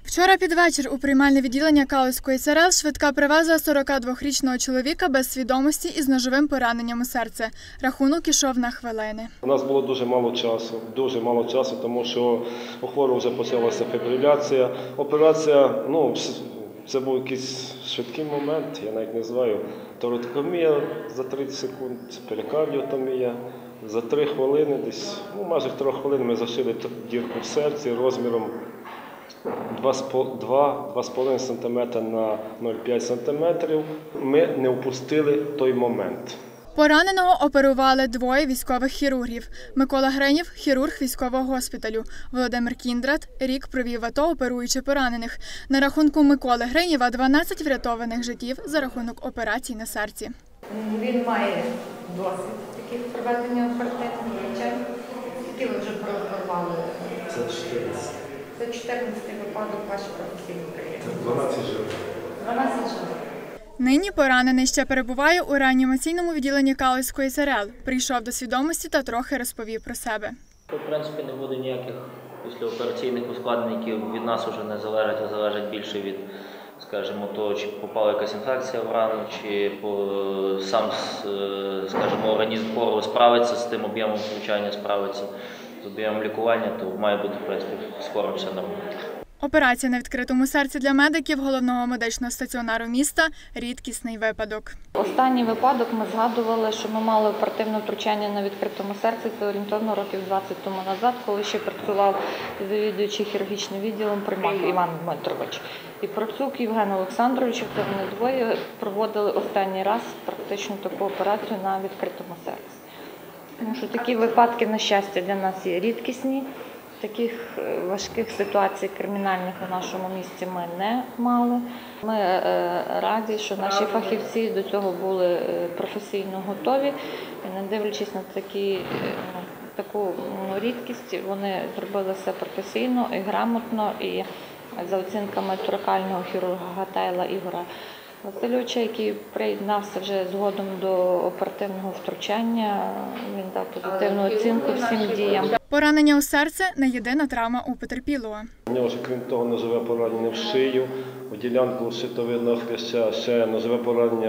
Вчора під вечір у приймальне відділення Калузької ЦРЛ швидка привезла 42-річного чоловіка без свідомості із ножовим пораненням у серце. Рахунок ішов на хвилини. У нас було дуже мало часу, тому що у хворого вже почалася фібриляція. Операція, це був якийсь швидкий момент, я навіть не знаю. Торакомія за 30 секунд, перикардіотомія. За 3 хвилини, майже 3 хвилини ми зашили дірку в серці розміром 2,5 см на 0,5 см. Ми не впустили той момент. Пораненого оперували 2 військових хірургів. Микола Гринів – хірург військового госпіталю. Володимир Кіндрат рік провів в АТО, оперуючи поранених. На рахунку Миколи Гриніва 12 врятованих життів за рахунок операцій на серці. Він має досвід таких проведення оперативних втручань. Які ви вже прорвали? Це 14. Це 14-й випадок вашої професійної кар'єри. 12 живих. 12 живих. Нині поранений ще перебуває у реанімаційному відділенні Калузької ЦРЛ. Прийшов до свідомості та трохи розповів про себе. В принципі, не буде ніяких післяопераційних ускладнень, які від нас вже не залежать, а залежать більше від, скажімо, того, чи попала якась інфекція в рану, чи сам, скажімо, організм хворого справиться з тим об'ємом втручання, справиться з об'ємом лікування, то має бути, в принципі, скоро все нормально. Операція на відкритому серці для медиків головного медичного стаціонару міста – рідкісний випадок. Останній випадок ми згадували, що ми мали оперативне втручання на відкритому серці, це орієнтовно років 20 тому назад, коли ще працював завідуючий хірургічним відділом Примак Іван Дмитрович. І Процук Євген Олександрович, це вони двоє проводили останній раз практично таку операцію на відкритому серці. Тому що такі випадки, на щастя, для нас є рідкісні. Таких важких ситуацій кримінальних у нашому місті ми не мали. Ми раді, що наші фахівці до цього були професійно готові. І не дивлячись на таку рідкість, вони зробили все професійно і грамотно. І за оцінками торакального хірурга Гатайла Ігора Васильовича, який приєднався вже згодом до оперативного втручання, він дав позитивну оцінку всім діям. Поранення у серце – не єдина травма у потерпілого. У нього ж, крім того, ножове поранення в шию, у ділянку щитовидного хряща, ще ножове поранення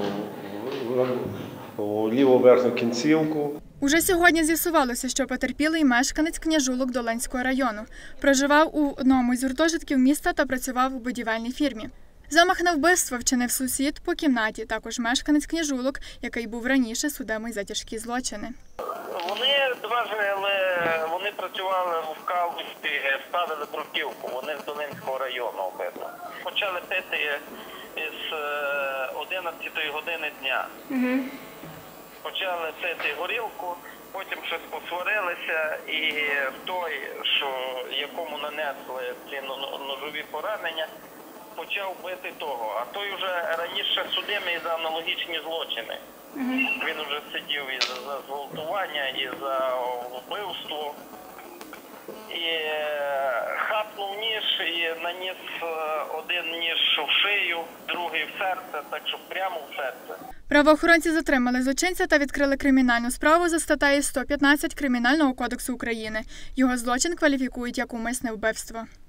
у ліву верхню кінцівку. Уже сьогодні з'ясувалося, що потерпілий – мешканець Княжулок Долинського району. Проживав у одному із гуртожитків міста та працював у будівельній фірмі. Замах на вбивство вчинив сусід по кімнаті, також мешканець Княжулок, який був раніше судимий за тяжкі злочини. Вони два жили, вони працювали в Калузі, ставили бруківку, вони з Долинського району обидва. Почали пити з 11 години дня. Почали пити горілку, потім щось посварилися, і той, якому нанесли ці ножові поранення, почав бити того, а той вже раніше судимий за аналогічні злочини. Він вже сидів і за зґвалтування, і за вбивство. І хапнув ніж і наніс один ніж в шию, другий в серце, так що прямо в серце. Правоохоронці затримали злочинця та відкрили кримінальну справу за статтею 115 Кримінального кодексу України. Його злочин кваліфікують як умисне вбивство.